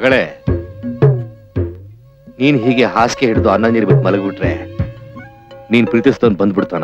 ಮಗಳೇ, ನೀನ್ ಹೀಗೆ ಹಾಸಿಗೆ ಹಿಡಿದು ಅನ್ನ ನೀರು ಬಿಟ್ಟು ಮಲಗ್ಬಿಟ್ರೆ ನೀನ್ ಪ್ರೀತಿಸ್ತವನ್ ಬಂದ್ಬಿಡ್ತಾನ?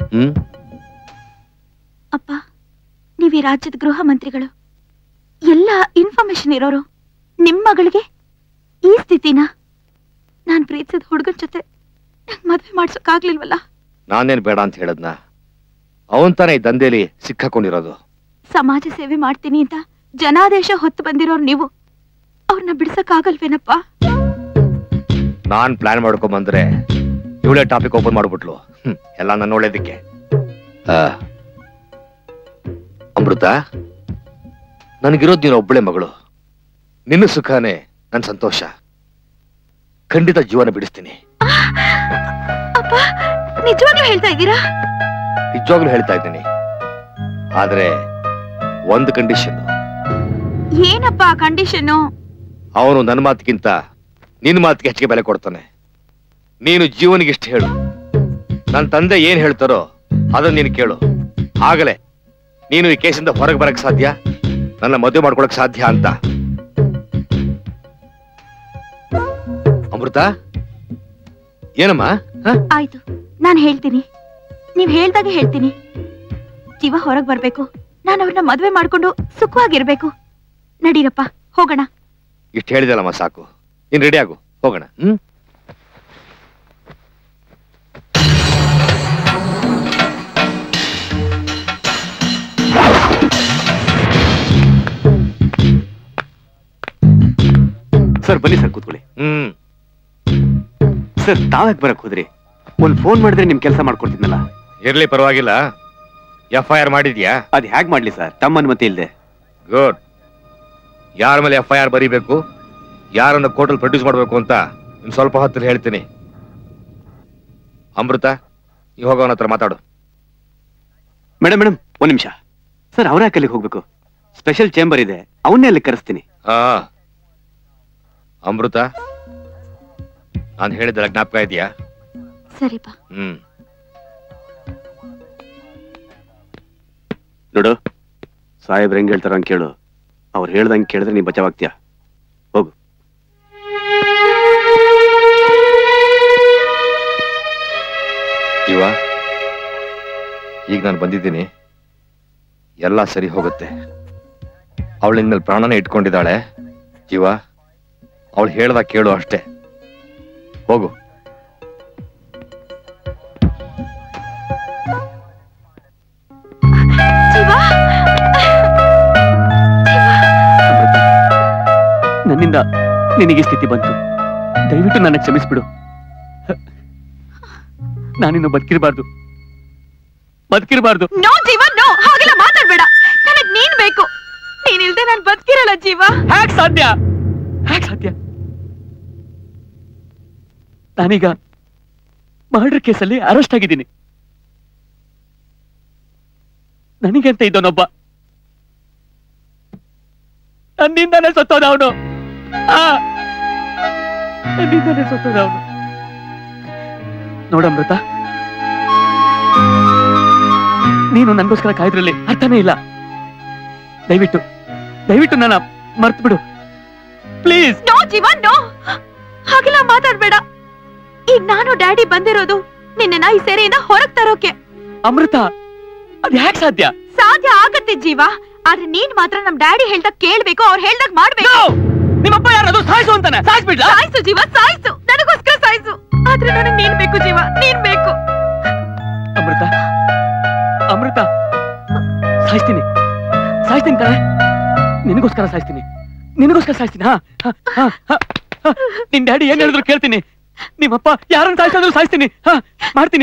ಅಪ್ಪ, ನೀವ್ ಈ ರಾಜ್ಯದ ಗೃಹ ಮಂತ್ರಿಗಳು, ಎಲ್ಲ ಇನ್ಫಾರ್ಮೇಶನ್ ಇರೋರು. ನಿಮ್ ಮಗಳಿಗೆ ಈ ಸ್ಥಿತಿನ ನಾನ್ ಪ್ರೀತಿಸಿದ ಹುಡುಗನ್ ಜೊತೆ ಮದ್ವೆ ಮಾಡ್ಸೋಕಾಗ್ಲಿಲ್ವಲ್ಲ? ನಾನೇನ್ ಬೇಡ ಅಂತ ಹೇಳದ್ನ? ಅವನ್ ತಾನೇ ಈ ದಂಧೆಯಲ್ಲಿ ಸಿಕ್ಕಾಕೊಂಡಿರೋದು. ಸಮಾಜ ಸೇವೆ ಮಾಡ್ತೀನಿ ಅಂತ ಜನಾದೇಶ ಹೊತ್ತು ಬಂದಿರೋರು ನೀವು, ಅವ್ರನ್ನ ಬಿಡ್ಸಕ್ಕಾಗಲ್ವೇನಪ್ಪ? ನಾನ್ ಪ್ಲಾನ್ ಮಾಡ್ಕೊಂಡ್ ಬಂದ್ರೆ ಇವಳೇ ಟಾಪಿಕ್ ಓಪನ್ ಮಾಡ್ಬಿಟ್ಲು. ಎಲ್ಲ ನನ್ನ ಒಳ್ಳೇದಕ್ಕೆ. ಅಮೃತ, ನನಗಿರೋದ್ ನೀನು ಒಬ್ಬಳೆ ಮಗಳು. ನಿನ್ನ ಸುಖಾನೇ ನನ್ ಸಂತೋಷ. ಖಂಡಿತ ಜೀವನ ಬಿಡಿಸ್ತೀನಿ. ಅಪ್ಪ, ನಿಜವಾಗ್ಲೂ ಹೇಳ್ತಾ ಇದ್ದೀರಾ? ನಿಜವಾಗ್ಲೂ ಹೇಳ್ತಾ ಇದ್ದೀನಿ. ಆದ್ರೆ ಒಂದು ಕಂಡೀಷನ್. ಏನಪ್ಪ ಕಂಡೀಷನ್? ಅವನು ನನ್ನ ಮಾತಿಗಿಂತ ನಿನ್ನ ಮಾತಿಗೆ ಹೆಚ್ಚಿಗೆ ಬೆಲೆ ಕೊಡ್ತಾನೆ. ನೀನು ಜೀವನಿಗೆ ಇಷ್ಟು ಹೇಳು, ನನ್ನ ತಂದೆ ಏನ್ ಹೇಳ್ತಾರೋ ಅದನ್ನ ನೀನು ಕೇಳು. ಆಗಲೇ ನೀನು ಈ ಕೇಸಿಂದ ಹೊರಗೆ ಬರಕ್ ಸಾಧ್ಯ, ನನ್ನ ಮದುವೆ ಮಾಡ್ಕೊಳಕ್ ಸಾಧ್ಯ ಅಂತ. ಅಮೃತ, ಏನಮ್ಮ? ಆಯ್ತು, ನಾನು ಹೇಳ್ತೀನಿ. ನೀವ್ ಹೇಳ್ದಾಗೆ ಹೇಳ್ತೀನಿ. ಜೀವ ಹೊರಗ್ ಬರ್ಬೇಕು, ನಾನು ಅವ್ರನ್ನ ಮದ್ವೆ ಮಾಡ್ಕೊಂಡು ಸುಖವಾಗಿರ್ಬೇಕು. ನಡೀರಪ್ಪ, ಹೋಗೋಣ. ಇಷ್ಟು ಹೇಳಿದಲ್ಲಮ್ಮ, ಸಾಕು. ನೀನ್ ರೆಡಿ ಆಗು, ಹೋಗೋಣ. ಸರ್ ಬನ್ನಿ ಸರ್, ಕೂತ್ಕೊಳ್ಳಿ. ಸರ್, ತಾವ್ಯಾಕೆ ಬರಕ್ ಹೋದ್ರಿ? ಒಂದ್ ಫೋನ್ ಮಾಡಿದ್ರೆ ನಿಮ್ ಕೆಲಸ ಮಾಡ್ಕೊಡ್ತಿದ್ನಲ್ಲ. ಇರ್ಲಿ, ಪರವಾಗಿಲ್ಲ. FIR ಮಾಡಿದ್ಯಾ? ಅದ್ ಹೇಗ್ ಮಾಡ್ಲಿ ಸರ್, ತಮ್ಮ ಅನುಮತಿ ಇಲ್ದೆ? ಗುಡ್. ಯಾರ ಮೇಲೆ FIR ಬರೀಬೇಕು, ಯಾರನ್ನ ಕೋರ್ಟಲ್ಲಿ ಪ್ರೊಡ್ಯೂಸ್ ಮಾಡ್ಬೇಕು ಅಂತ ಇನ್ ಸ್ವಲ್ಪ ಹೊತ್ತಲ್ಲಿ ಹೇಳ್ತೀನಿ. ಅಮೃತ, ಈ ಹೋಗೋನ ಹತ್ರ ಮಾತಾಡು. ಮೇಡಮ್, ಒಂದ್ ನಿಮಿಷ ಸರ್. ಅವ್ರ ಯಾಕೆ ಅಲ್ಲಿಗೆ ಹೋಗ್ಬೇಕು? ಸ್ಪೆಷಲ್ ಚೇಂಬರ್ ಇದೆ, ಅವನ್ನೇ ಅಲ್ಲಿ ಕರೆಸ್ತೀನಿ. ಅಮೃತ, ನಾನು ಹೇಳಿದ್ದಲ್ಲ ಜ್ಞಾಪಕ ಇದೆಯಾ? ಸರಿಪ. ನೋಡು, ಸಾಹೇಬ್ರ ಹೆಂಗ್ ಹೇಳ್ತಾರ ಹಂಗ್ ಕೇಳು. ಅವ್ರು ಹೇಳ್ದಂಗೆ ಕೇಳಿದ್ರೆ ನೀ ಬಚಾವಾಗ್ತೀಯ. ಹೋಗು. ಜೀವ, ಈಗ ನಾನು ಬಂದಿದ್ದೀನಿ, ಎಲ್ಲ ಸರಿ ಹೋಗುತ್ತೆ. ಅವಳು ಇನ್ಮೇಲೆ ಪ್ರಾಣನೇ ಇಟ್ಕೊಂಡಿದ್ದಾಳೆ. ಜೀವ, ಅವಳು ಹೇಳ್ದಾಗ ಕೇಳು ಅಷ್ಟೇ. ಹೋಗು. ನನ್ನಿಂದ ನಿನಗೆ ಸ್ಥಿತಿ ಬಂತು, ದಯವಿಟ್ಟು ನನ್ನ ಕ್ಷಮಿಸ್ಬಿಡು. ನಾನಿನ್ನು ಬದುಕಿರಬಾರ್ದು. ನೋ ಜೀವ, ನೋ, ಹಾಗೆಲ್ಲ ಮಾತಾಡ್ಬೇಡ. ನನಗ್ ನೀನ್ ಬೇಕು. ನೀನಿಲ್ದೆ ನಾನು ಬದುಕಿರಲ್ಲ ಜೀವ. ಹ್ಯಾಕ್ ಸಾಧ್ಯ? ನಾನೀಗ ಮರ್ಡರ್ ಕೇಸಲ್ಲಿ ಅರೆಸ್ಟ್ ಆಗಿದ್ದೀನಿ. ನನಗಂತ ಇದ್ದವನೊಬ್ಬ ನನ್ನಿಂದಾನೇ ಸತ್ತೋದವನು. ನೋಡಮೃತ, ನೀನು ನನಗೋಸ್ಕರ ಕಾಯ್ದ್ರಲ್ಲಿ ಅರ್ಥನೇ ಇಲ್ಲ. ದಯವಿಟ್ಟು ನನ್ನ ಮರ್ತು ಬಿಡು ಪ್ಲೀಸ್. ನೋ ಜೀವ, ನೋ, ಹಾಗೆಲ್ಲ ಮಾತಾಡ್ಬೇಡ. ಈಗ ನಾನು ಡ್ಯಾಡಿ ಬಂದಿರೋದು ನಿನ್ನ ಈ ಸೆರೆಯಿಂದ ಹೊರಗ್ ತರೋಕೆ. ಅಮೃತ, ಅದ್ ಯಾಕೆ ಸಾಧ್ಯ? ಸಾಧ್ಯ ಆಗತ್ತೆ ಜೀವ, ಆದ್ರೆ ನೀನ್ ಮಾತ್ರ ನಮ್ ಡ್ಯಾಡಿ ಹೇಳ್ದಾಗ ಕೇಳ್ಬೇಕು, ಅವ್ರು ಹೇಳ್ದಾಗ ಮಾಡ್ಬೇಕು. ನಿಮ್ಮಪ್ಪ ಯಾರದು ಸಾಯಿಸು ಅಂತಾನೆ. ಸಾಯಿಸ್ಬಿಡ್ಲ? ಸಾಯಿಸು ಜೀವ, ಸಾಯಿಸು, ನನಗೋಸ್ಕರ ಸಾಯಿಸು. ಆದ್ರೆ ನನಗ್ ನೀನ್ ಬೇಕು ಜೀವ, ನೀನ್ ಬೇಕು. ಅಮೃತ, ಸಾಯಿಸ್ತೀನಿ ಕಣೆ. ನಿನಗೋಸ್ಕರ ಸಾಯಿಸ್ತೀನಿ. ನಿನ್ ಡ್ಯಾಡಿ ಏನ್ ಹೇಳಿದ್ರು ಕೇಳ್ತೀನಿ. ನಿಮ್ಮಪ್ಪ ಯಾರನ್ನ ಸಾಯಿಸಿದ್ರು ಸಾಯಿಸ್ತೀನಿ. ಮಾಡ್ತೀನಿ.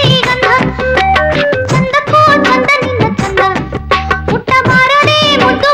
ಮುಟ್ಟ ಮಾರದೆ ಮುದ್ದು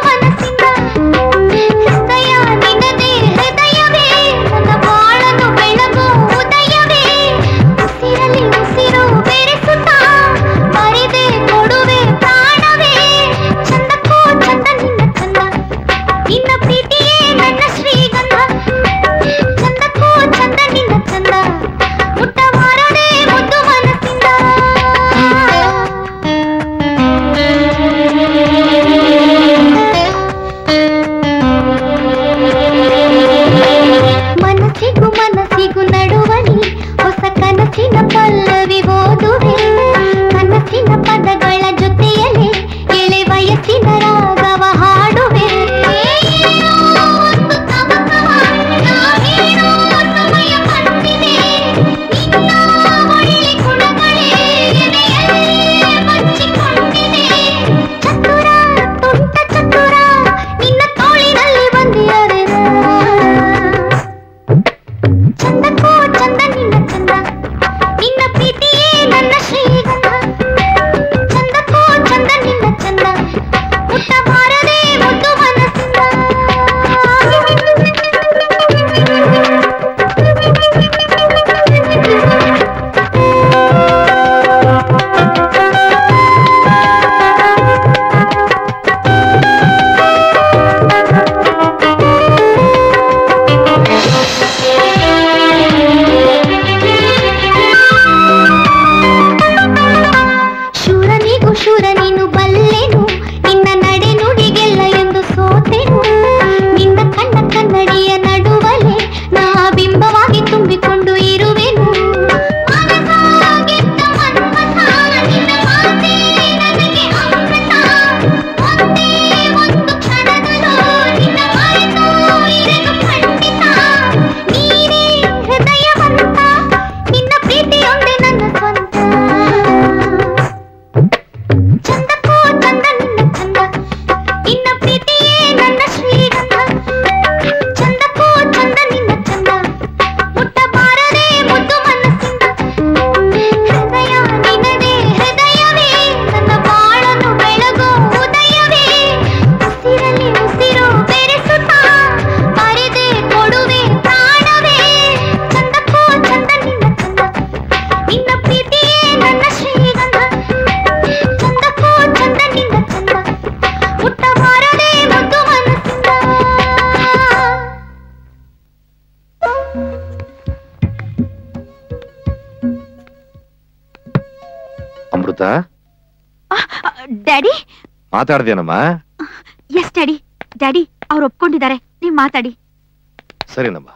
ಅಮೃತ ಡ್ಯಾಡಿ ಮಾತಾಡ್ದೇನಮ್ಮ? Yes daddy. ಡ್ಯಾಡಿ ಅವ್ರು ಒಪ್ಕೊಂಡಿದ್ದಾರೆ, ನೀವ್ ಮಾತಾಡಿ. ಸರಿನಮ್ಮ.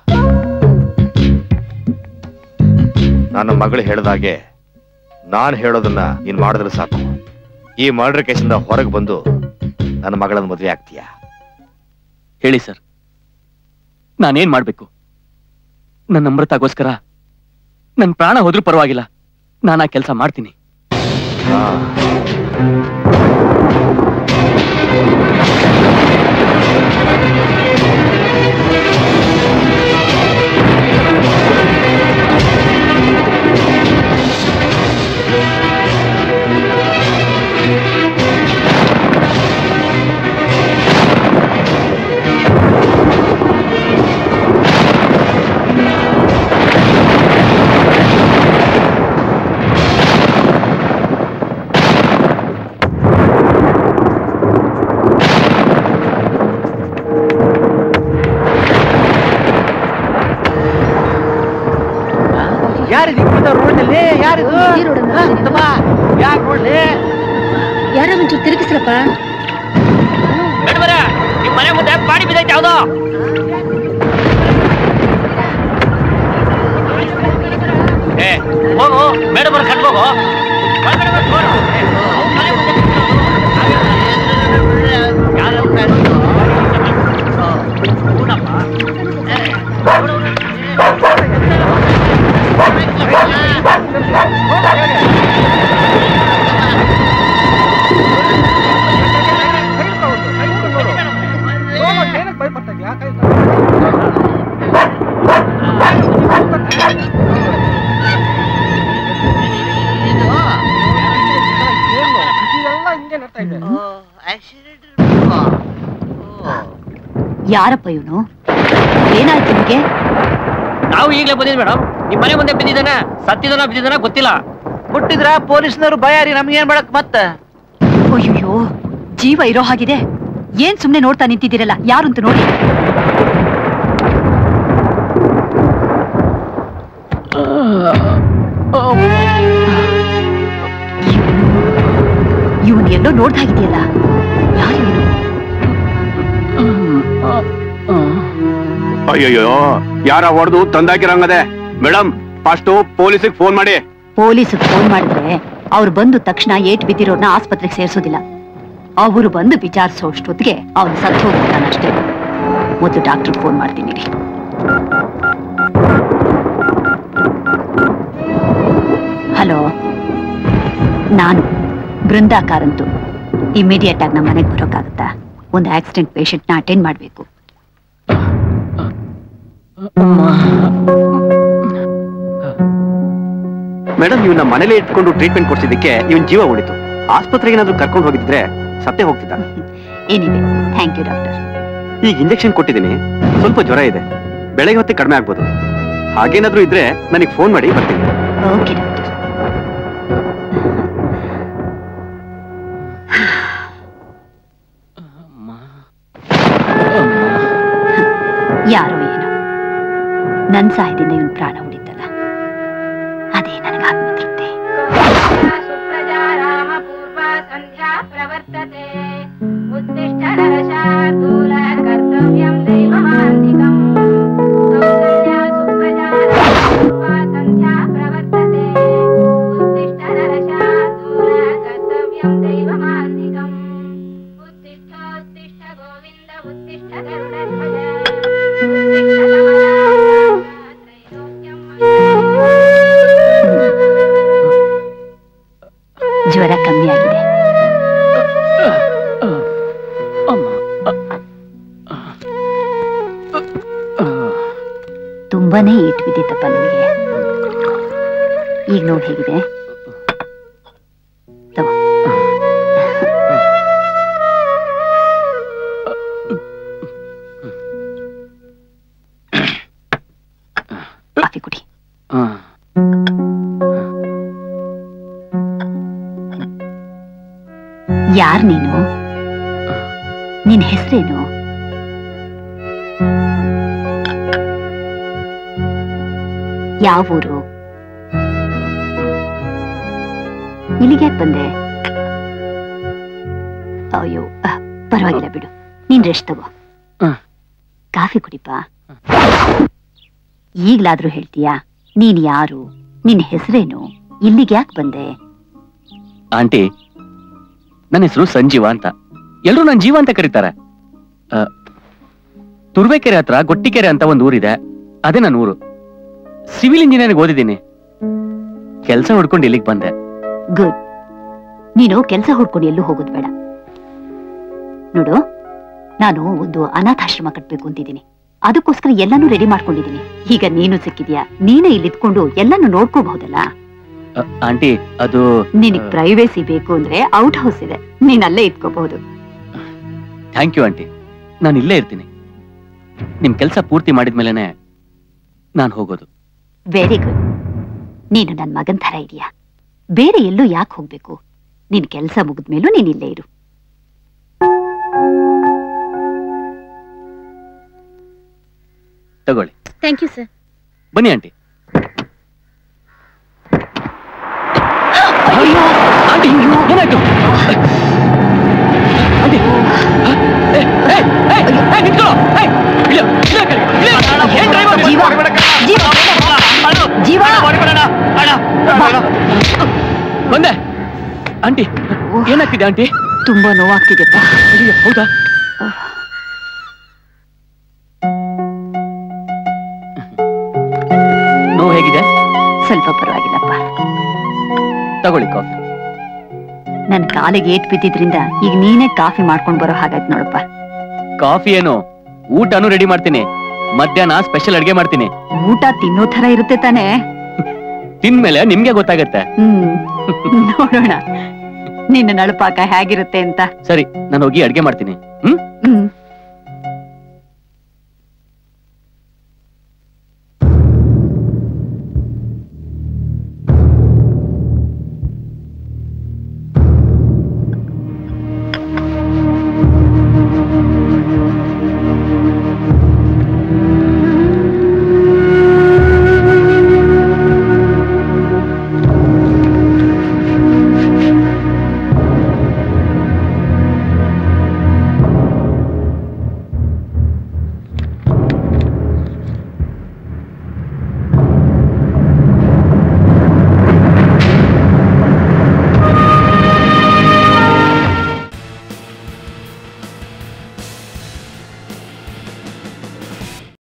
ನನ್ನ ಮಗಳು ಹೇಳ್ದಾಗೆ ನಾನು ಹೇಳೋದನ್ನ ನೀನ್ ಮಾಡಿದ್ರೆ ಸಾಕು. ಈ ಮರ್ಡರ್ ಕೇಸಿಂದ ಹೊರಗೆ ಬಂದು ನನ್ನ ಮಗಳನ್ನ ಮದುವೆ ಆಗ್ತೀಯಾ? ಹೇಳಿ ಸರ್, ನಾನೇನ್ ಮಾಡ್ಬೇಕು? ನನ್ನ ಅಮೃತಗೋಸ್ಕರ ನನ್ನ ಪ್ರಾಣ ಹೋದ್ರೂ ಪರವಾಗಿಲ್ಲ, ನಾನು ಆ ಕೆಲಸ ಮಾಡ್ತೀನಿ. ಯಾರ ಒಂಚೂರು ತಿರುಗಿಸ್ರಪ್ಪ. ನಿಮ್ ಮನೆ ಮುಂದೆ ಪಾಡಿ ಬಿದ್ದೈತೆ ಯಾವ್ದೋ. ಹೋಗು ಮೇಡಮ್ ಅವ್ರ ಕಟ್ಬೋಗು. ಯಾರಪ್ಪ ಇವನು? ಏನಾಯ್ತು ನಿಮಗೆ? ನಾವು ಈಗಲೇ ಬಂದಿದ್ವಿ ಮೇಡಮ್. ನಿಮ್ ಮನೆ ಮುಂದೆ ಬಿದ್ದಿದ್ದಾನೆ, ಸತ್ತಿದಾನ ಬಿದ್ದಿದ್ದಾನ ಗೊತ್ತಿಲ್ಲ. ಮುಟ್ಟಿದ್ರ ಪೊಲೀಸ್ನವರು ಭಯ ರೀ, ನಮ್ಗೇನ್ ಮಾಡಕ್ ಮತ್ತ? ಅಯ್ಯೋ, ಜೀವ ಇರೋ ಹಾಗಿದೆ. ಏನ್ ಸುಮ್ನೆ ನೋಡ್ತಾ ನಿಂತಿದ್ದೀರಲ್ಲ, ಯಾರಂತ ನೋಡಿ. ಇವನ್ ಎಲ್ಲೋ ನೋಡ್ತಾ ಇದೆಯಲ್ಲ, ಯಾರು ಇವನು? ಅಯ್ಯಯ್ಯೋ, ಯಾರ ಹೊಡೆದು ತಂದಾಕಿರಂಗದೆ. ಮೇಡಮ್, ಫಸ್ಟ್ ಪೊಲೀಸಿಗೆ ಫೋನ್ ಮಾಡಿ. ಪೊಲೀಸಿಗೆ ಫೋನ್ ಮಾಡಿದ್ರೆ ಅವ್ರು ಬಂದು ತಕ್ಷಣ ಏಟ್ ಬಿದ್ದಿರೋರ್ನ ಆಸ್ಪತ್ರೆಗೆ ಸೇರಿಸೋದಿಲ್ಲ. ಅವರು ಬಂದು ವಿಚಾರಿಸೋಷ್ಟೊತ್ತಿಗೆ ಅವ್ನು ಸತ್ತು ಹೋಗ್ತಾನಷ್ಟೇ. ಮೊದಲು ಡಾಕ್ಟರ್ ಫೋನ್ ಮಾಡ್ತೀನಿ ರೀ. ಹಲೋ, ನಾನು ಬೃಂದಾ ಕಾರಂತು. ಇಮಿಡಿಯೇಟ್ ಆಗಿ ನಮ್ಮ ಮನೆಗೆ ಬರೋಕ್ಕಾಗತ್ತಾ? ಒಂದು ಆಕ್ಸಿಡೆಂಟ್ ಪೇಷಂಟ್ನ ಅಟೆಂಡ್ ಮಾಡಬೇಕು. ಮೇಡಮ್, ಇವನ್ನ ಮನೇಲಿ ಇಟ್ಕೊಂಡು ಟ್ರೀಟ್ಮೆಂಟ್ ಕೊಡ್ಸಿದ್ದಕ್ಕೆ ಇವನ್ ಜೀವ ಉಳಿತು. ಆಸ್ಪತ್ರೆಗೆ ಏನಾದ್ರು ಕರ್ಕೊಂಡು ಹೋಗಿದ್ರೆ ಸತ್ತೇ ಹೋಗ್ತಿದ್ದ. ಏನಿದೆ, ಥ್ಯಾಂಕ್ ಯು ಡಾಕ್ಟರ್. ಈಗ ಇಂಜೆಕ್ಷನ್ ಕೊಟ್ಟಿದ್ದೀನಿ, ಸ್ವಲ್ಪ ಜ್ವರ ಇದೆ, ಬೆಳಗ್ಗೆ ಹೊತ್ತಿಗೆ ಕಡಿಮೆ ಆಗ್ಬೋದು. ಹಾಗೇನಾದ್ರೂ ಇದ್ರೆ ನನಗೆ ಫೋನ್ ಮಾಡಿ, ಬರ್ತೀನಿ. Okay doctor. ಯಾರೋ ಏನೋ ನನ್ ಸಹಾಯದಿಂದ ಇವನ್ ಪ್ರಾಣ ಉಳಿತಲ್ಲ, ಅದೇ ನನಗೆ ಆತ್ಮತೃಪ್ತಿ. ಜ್ವರ ಕಮ್ಮಿ ಆಗಿದೆ. ತುಂಬಾನೇ ಏಟು ಬಿದ್ದಿತ್ತಪ್ಪ ನಿಮಗೆ. ಈಗ ನೋವು ಹೇಗಿದೆ? ತಗೋ. ಕಾಫಿ ಕುಡಿ. ಯಾರ್ ನೀನು? ನಿನ್ ಹೆಸರೇನು? ಯಾವ ಊರು? ಇಲ್ಲಿಗೆ ಯಾಕೆ ಬಂದೆ? ಅಯ್ಯೋ ಪರವಾಗಿಲ್ಲ ಬಿಡು, ನೀನ್ ರೆಸ್ಟ್ ತಗೋ. ಕಾಫಿ ಕುಡಿಪ. ಈಗ್ಲಾದ್ರೂ ಹೇಳ್ತೀಯಾ ನೀನ್ ಯಾರು, ನಿನ್ ಹೆಸರೇನು, ಇಲ್ಲಿಗೆ ಯಾಕೆ ಬಂದೆ? ಆಂಟಿ, ನನ್ನ ಹೆಸರು ಸಂಜೀವ ಅಂತ. ಎಲ್ರು ನನ್ ಜೀವ ಅಂತ ಕರೀತಾರೆ. ತುರ್ಬೇಕೆರೆ ಹತ್ರ ಗೊಟ್ಟಿಕೆರೆ ಅಂತ ಒಂದು ಊರಿದೆ, ಅದೇ ನನ್ನ ಊರು. ಸಿವಿಲ್ ಇಂಜಿನಿಯರಿಂಗ್ ಓದಿದ್ದೀನಿ. ಕೆಲಸ ಹುಡ್ಕೊಂಡು ಇಲ್ಲಿಗೆ ಬಂದೆ. ಗುಡ್. ನೀನು ಕೆಲಸ ಹುಡ್ಕೊಂಡು ಎಲ್ಲೂ ಹೋಗೋದು ಬೇಡ. ನೋಡು, ನಾನು ಒಂದು ಅನಾಥಾಶ್ರಮ ಕಟ್ಬೇಕು ಅಂತಿದ್ದೀನಿ. ಅದಕ್ಕೋಸ್ಕರ ಎಲ್ಲಾನು ರೆಡಿ ಮಾಡ್ಕೊಂಡಿದ್ದೀನಿ. ಈಗ ನೀನು ಸಿಕ್ಕಿದ್ಯಾ, ನೀನೇ ಇಲ್ಲಿ ಇದ್ಕೊಂಡು ಎಲ್ಲಾನು ನೋಡ್ಕೋಬಹುದಲ್ಲ. ಆಂಟಿ, ಅದು ನಿನಗ್ ಪ್ರೈವೇಸಿ ಬೇಕು ಅಂದ್ರೆ ಔಟ್ ಹೌಸ್ ಇದೆ, ನೀನ್ ಅಲ್ಲೇ ಇದ್ಕೋಬಹುದು. ಥ್ಯಾಂಕ್ ಯು ಆಂಟಿ, ನಾನು ಇಲ್ಲೇ ಇರ್ತೀನಿ. ನಿಮ್ ಕೆಲಸ ಪೂರ್ತಿ ಮಾಡಿದ್ಮೇಲೆನೆ ನಾನು ಹೋಗೋದು. Very good. ನೀನು ನನ್ ಮಗನ್ ತರ ಇದೀಯಾ. ಬೇರೆ ಎಲ್ಲೂ ಯಾಕೆ ಹೋಗ್ಬೇಕು? ನಿನ್ ಕೆಲಸ ಮುಗಿದ್ಮೇಲೂ ನೀನ್ ಇಲ್ಲೇ ಇರು. ತಗೊಳ್ಳಿ. Thank you sir. ಬನ್ನಿ ಆಂಟಿ. ಆಂಟಿ, ಏನಾಯ್ತು? ಆಂಟಿ, ನಿಂತ್ಕೊಳ್ಳೋ. ಬಂದೆ. ಆಂಟಿ, ಏನಾಗ್ತಿದೆ ಆಂಟಿ? ತುಂಬಾ ನೋವಾಗ್ತಿದೆಪ್ಪ. ಹೌದಾ? ನೋವು ಹೇಗಿದೆ? ಸ್ವಲ್ಪ ಪರವಾಗಿಲ್ಲಪ್ಪ. ತಗೊಳ್ಳಿ ಕಾಫಿ. ನನ್ ಕಾಲಿಗೆ ಏಟ್ ಬಿದ್ದಿದ್ರಿಂದ ಈಗ ನೀನೇ ಕಾಫಿ ಮಾಡ್ಕೊಂಡ್ ಬರೋ ಹಾಗಾಯ್ತು ನೋಡಪ್ಪ. ಕಾಫಿ ಏನು, ಊಟನೂ ರೆಡಿ ಮಾಡ್ತೀನಿ. ಮಧ್ಯಾಹ್ನ ಸ್ಪೆಷಲ್ ಅಡ್ಗೆ ಮಾಡ್ತೀನಿ. ಊಟ ತಿನ್ನೋ ತರ ಇರುತ್ತೆ ತಾನೇ? ತಿಂದ್ಮೇಲೆ ನಿಮ್ಗೆ ಗೊತ್ತಾಗತ್ತೆ. ನೋಡೋಣ ನಿನ್ನ ನಳುಪಾಕ ಹೇಗಿರುತ್ತೆ ಅಂತ. ಸರಿ, ನಾನು ಹೋಗಿ ಅಡ್ಗೆ ಮಾಡ್ತೀನಿ. ಹ್ಮ್.